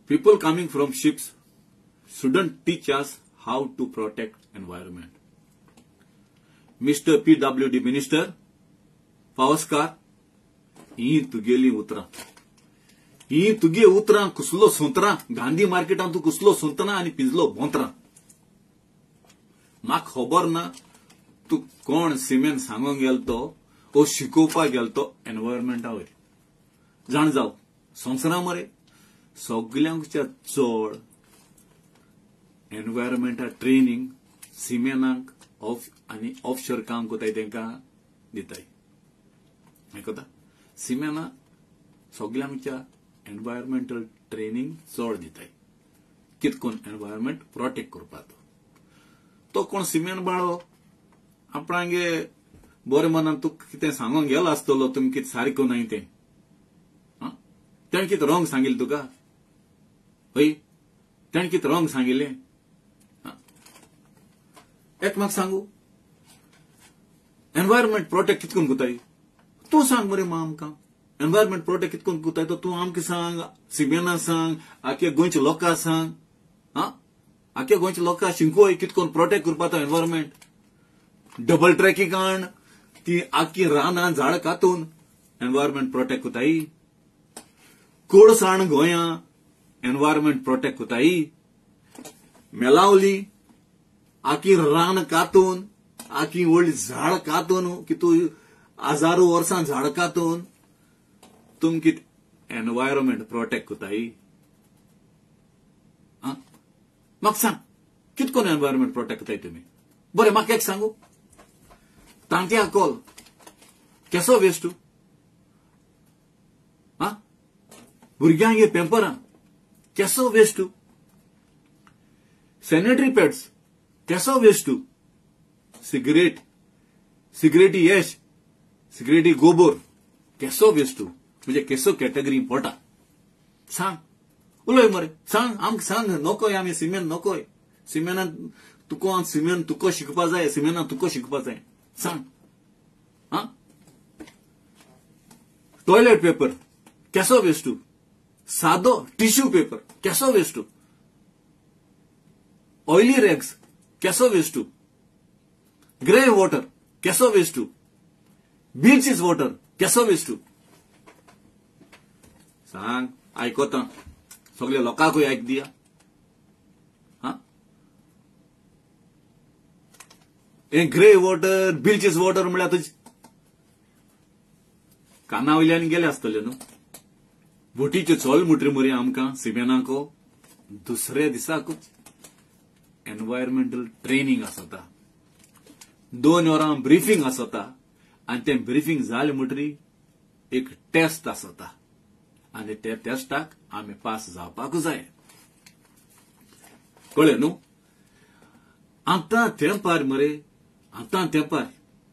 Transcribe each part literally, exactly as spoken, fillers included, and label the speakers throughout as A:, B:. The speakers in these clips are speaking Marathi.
A: People coming from ships shouldn't teach us how to protect environment. Mister P W D Minister, Pavaskar, ही तुगेली उतरा. ही तुगे उतरा कुसलो सुंतरा गांधी मार्केटान तू कुसलो सुंतना आणि पिंजलो भोंतरा. म्हाक खबर ना तू कोण सिमेंट सांगोंक गेलतो ओ शिकोवपाक गेलतो एनवायरमेंटावयर. जाण जाव संवसारा मरे सगळ्यांच्या चड एनवायरमेंटा ट्रेनिंग सिमेनाक ऑफ आणि ऑफशोर काम कोताय तेंका दिताय. आयकता सिमेना सगळ्यांच्या एनवायरमेंटल ट्रेनिंग चड दिताय कितकोन एनवायरमेंट प्रोटेक्ट करपाक. तो कोण सिमेंट बाळो आपणांगे बरे मनान तू कितें सांगोंक गेलो आसतलो तुमी कितें सारको नाय तें. तेणें कितें रॉंग सांगिल्लें तुका? हय तेणें कितें रॉंग सांगिल्लें? एक म्हाका सांगू एनवायरमेंट प्रोटेक्ट कितकोन कोताय तू सांग मरे मा आमकां. एनवायरमेंट प्रोटेक्ट कितकोन कोताय तो तू आमकां सांग, सिमेना सांग, आख्या गोंयच्या लोकांक सांग. हा आख्या गोंयच्या लोकांक शिंकोय कितकोन प्रोटेक्ट करपा तो एनवायरमेंट. डबल ट्रॅकिंग आण ती आख्खी रानां झाड कातून एनवायरमेंट प्रोटेक्ट कोताय. कोळस आण गोंयां एनवायरमेंट प्रोटेक्ट कोताय. मेलावली आखी रान कातून आखी व्हडली झाड कातून कितू हजारो वर्सां झाड कातून तुम कित एनवायरमेंट प्रोटेक्ट कोताय. म्हाका सांग कितकोन एनवायरमेंट प्रोटेक्ट कोताय तुमी. बरें म्हाका एक सांगू तांत्या कॉल केसो वेस्ट हा भुरग्यांक हे पेपरां केसो वेस्ट. सॅनिटरी पॅड्स केसो वेस्ट. सिगरेट सिगरेटी यश सिगरेटी गोबर केसो वेस्ट. म्हणजे केसो कॅटेगरी पोटा सांग उलय मरे सांग आमकां सांग. नकोय आमी सिमेंट नकोय. सिमेंटान तुका सिमेंट तुका शिकपा जाय. सिमेंटान तुका शिकपा जाय सांग. हा टॉयलेट पेपर केसो वेस्ट. सादो टिश्यू पेपर केसो वेस्ट. ऑयली रॅग्स केसो वेस्ट. ग्रे वॉटर केसो वेस्ट. बीचीस वॉटर केसो वेस्ट. सांग आयकोता सगळ्या लोकांकूय आयक दिया. हा हे ग्रे वॉटर बीचीस वॉटर म्हळ्यार तुजे काना वयल्यान गेले आसतले न्हू. बोटीचे चोल मुटरी मरी आमकां सिमेनाको दुसऱ्या दिसाकूच एनवायरमेंटल ट्रेनिंग आसता. दोन वरां ब्रिफींग आसता आनी तें ब्रिफींग जालें मुटरी एक टेस्ट आसता आनी त्या टेस्टाक आमी पास जावपाक जाय. कळ्ळें न्हू. आतां तेंपार मरे आतां तेंपार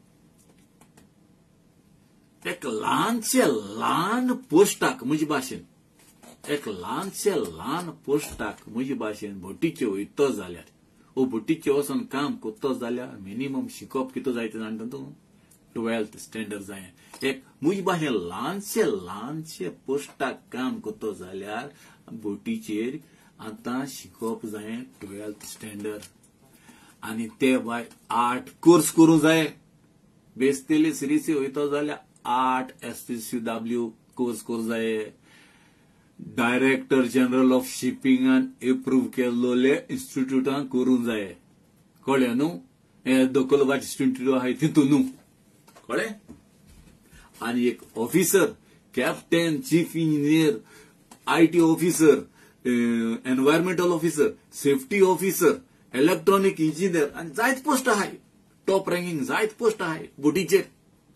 A: एक ल्हानशे ल्हान पोस्टाक म्हजे भाशेन एक ल्हानशे ल्हान पोस्टाक म्हजे भाशेन बोटीचे वयतो जाल्यार ओ बोटीचे वचोन काम कोत्तो जाल्यार मिनिमम शिकप कितलो जाय तें जाणटा तूं. ट्वेल्थ स्टँडर्ड जाय. एक म्हजे भाशेन ल्हानशे ल्हानशे पोस्टाक काम कोत्तो जाल्यार बोटीचेर आतां शिकप जाय ट्वेल्थ स्टँडर्ड. आनी ते भायर आठ कोर्स करूं जाय. बेस्तेले सिरिसी वयतो जाल्यार आठ S T C W course करूं जाय. डायरेक्टर जनरल ऑफ शिपिंगान एप्रूव्ह केल्लोले इन्स्टिट्यूटान करूं जाय. कळ्ळें न्हू. हे दोकोलवाट इन्स्टिट्यूट आहाय तितून न्हू. कळ्ळें. आनी एक officer captain chief engineer IT officer environmental officer safety officer electronic engineer आनी जायत पोस्ट आहाय. टॉप रँकिंग जायत पोस्ट आहाय बोटीचेर.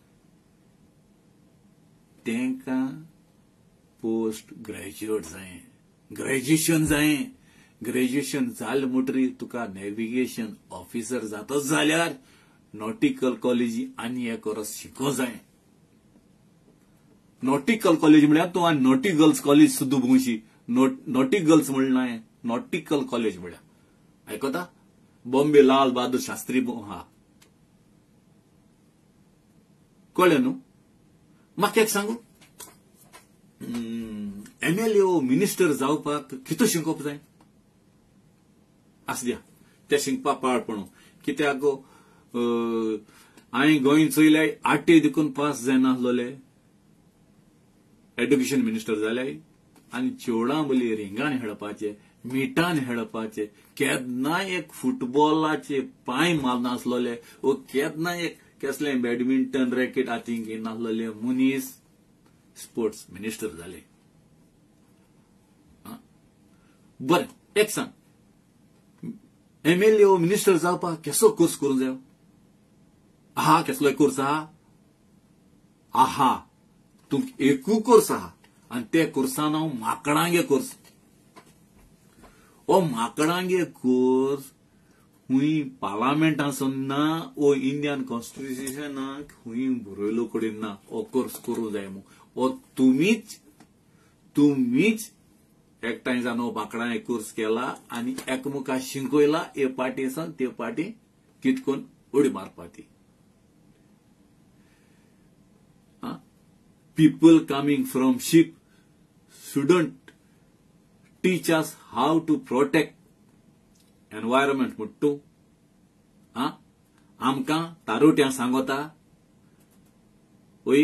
A: तेंकां पोस्ट ग्रॅज्युएट जाय. ग्रॅज्युएशन जाय. ग्रॅज्युएशन जालें मुटरी तुका नॅव्हिगेशन ऑफिसर जातोच जाल्यार नॉटिकल कॉलेजी आनी एक वर्स शिको जाय. नॉटिकल कॉलेज म्हळ्यार तूं आनी नॉटी गर्ल्स कॉलेज सुद्दां भोंवशी. नॉटी गर्ल्स म्हणलें नॉटिकल कॉलेज म्हळ्यार आयकोता बॉम्बे लाल बहादूर शास्त्री हा. कळ्ळें न्हू. म्हाका एक सांगू एमएलए ओ मिनिस्टर जावपाक कितू शिंकोप जाय आसद्या ते शिंकपाक पाळपणू कित्याक हांवें गोंय चोयल्याय आठे देखून पास जायनासलोले एड्युकेशन मिनिस्टर जाल्याय आनी चेवडां बली रिंगान खेळपाचे मिठान खेळपाचे केन्नाय एक फुटबॉलाचे पांय मारनासलोले वो केन्नाय एक कसलें बॅडमिंटन रॅकेट हातींक घेनासलोले मनीस स्पोर्ट्स मिनिस्टर जाले बरें एक सांग एमएलए ओ मिनिस्टर जावपाक केसो कोर्स करूंक जायो आहा कसलोय कोर्स आहा आहा तुमक एकू कोर्स आहा आनी ते कोर्सान हांव माकडांगे कोर्स ओ माकडांगे कोर्स हुंय पार्लामेंटासून ना ओ इंडियन कॉन्स्टिट्युशनाक हुंय बरयलो कडेन ना ओ कोर्स करूंक जाय मू ओ तुमीच तुमीच एकठांय जावन हो माकडां एक कोर्स केला आनी एकमुका शिंकयला ए पार्टीसान ते पार्टी कितकोन उडी मारपाची people coming from ship shouldn't teach us how to protect environment muttu ha amka tarutya sangota oi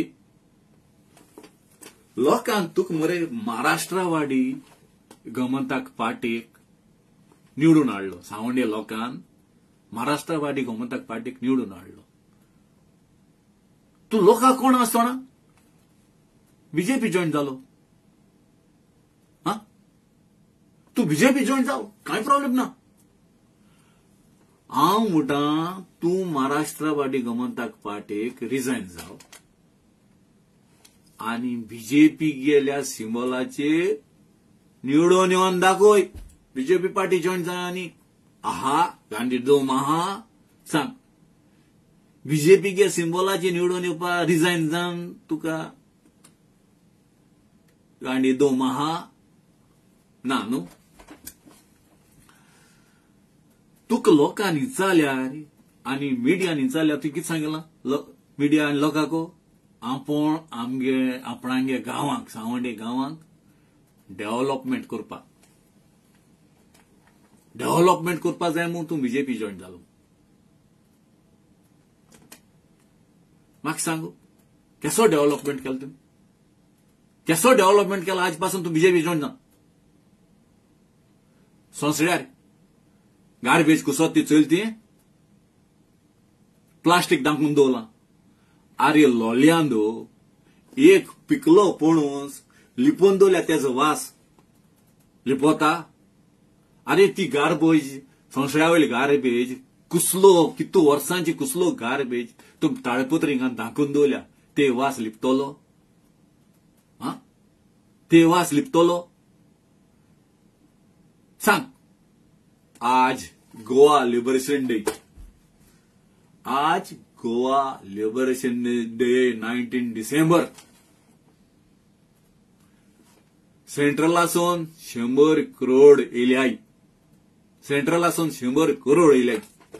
A: लोकांक तुक मरे महाराष्ट्रवाडी गोमंतक पार्टीक निवडून हाडलो सावंडे लोकांक महाराष्ट्रवाडी गोमंतक पार्टीक निवडून हाडलो तू लोकांक कोण आसतो ना बीजेपी जॉइन जालो हा तू बीजेपी जॉइन जाव काय प्रॉब्लेम ना हांव म्हणटा तू महाराष्ट्रवाडी गोमंतक पार्टीक रिजायन जाव आनी बीजेपी गेल्या सिंबलाचे निवडून येवन दाखय बीजेपी पार्टी जॉइन जाय आनी आहा गांधी दोम आहा सांग बीजेपी गे सिंबलाचे निवडून येवपाक रिजायन जावन तुका गांधी दोम आहा ना न्हू तुका लोकांनी विचारल्यार आनी मिडियान विचारल्यार तुवें कितें सांगलां मिडिया आनी लोकांक आपण आमगे आपणांगे गांवांक सावंडे गांवांक डेव्हलपमेंट करपाक डेव्हलपमेंट करपाक जाय म्हूण तूं बीजेपी जॉइन जालो म्हाका सांगू केसो डेव्हलपमेंट केलो तुवें केसो डेव्हलपमेंट केला आज पासून तू बीजेपी जॉइन जा सोंसड्यार गार्बेज कुसोत ती चलती प्लास्टीक दांकून दवरला आरे लोलयांदो एक पिकलो पणूस लिपोवन दवरल्या तेजो वास लिपोता आरे ती गार्बेज सोंसड्या वयली गार्बेज कुसलो कितू वर्सांची कुसलो गार्बेज तू ताळपत्रिकांत धांकून दवरल्या ते वास लिपतलो ते वास लिपतलो सांग आज गोवा लिबरेशन डे आज Goa liberation day nineteen December सेंट्रलासून शंबर करोड येयल्याय सेंट्रलासून शंबर करोड येयल्याय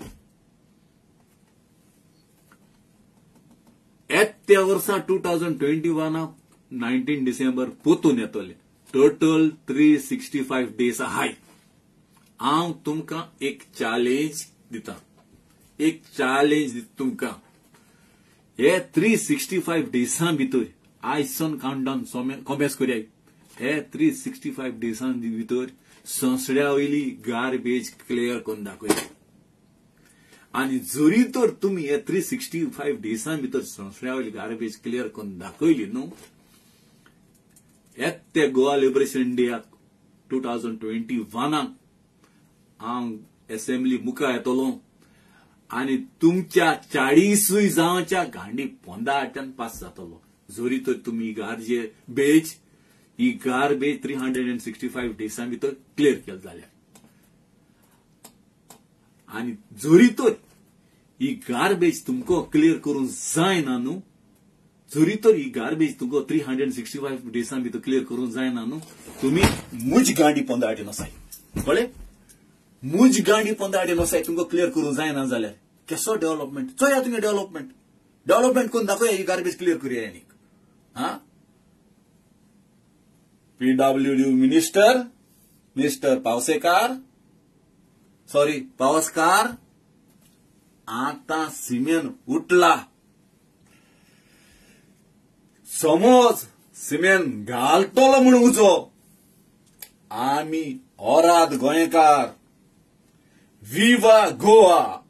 A: येत्या वर्सा two thousand twenty one nineteen December पोतून येतले total three sixty five days आहाय हांव तुमकां एक चॅलेंज दिता एक चॅलेंज दिता तुमकां हे थ्री सिक्स्टी फाइव डेजां भितर आयसून काउंटडावन कॉम्पेस करया हे थ्री सिक्स्टी फाइव डेजां भितर सोंसड्या वयली गार्बेज क्लियर करून दाखय आनी जरी तर तुमी हे थ्री सिक्स्टी फाइव डेजां भितर सोंसड्या वयली गार्बेज क्लियर करून दाखयली न्हू येत्या गोवा लिबरेशन डेक टू थाउजंड ट्वेंटी वनाक हांव असेंब्ली मुखार येतलो आनी तुमच्या चाळीसूय जावच्या गांडी पोंदाच्यान पास जातलो जरी तर तुमी गार्जे बेज ही garbage three hundred and sixty five डेजां भितर क्लियर केली जाल्यार आनी जरी तर ही गार्बेज तुमको क्लियर करूंक जायना न्हू जरी तर ही गार्बेज तुमको थ्री हंड्रेड सिक्स्टी फाइव डेजां भितर क्लियर करूंक जायना न्हू तुमी मुज गांडी पोंदाटेन वसाय कळ्ळें मुज गांडी पोंदाटेन वसाय तुमको क्लियर करूंक जायना जाल्यार केसो डेव्हलपमेंट चोया तुमी डेव्हलपमेंट डेव्हलपमेंट करून दाखोया ही गार्बेज क्लियर करूया आनीक हा PWD minister mister Pawsekar sorry Pawaskar आता सिमेन उठला. समज सिमेन घालतलो म्हूण उजो आमी औराद गोंयकार विवा गोवा.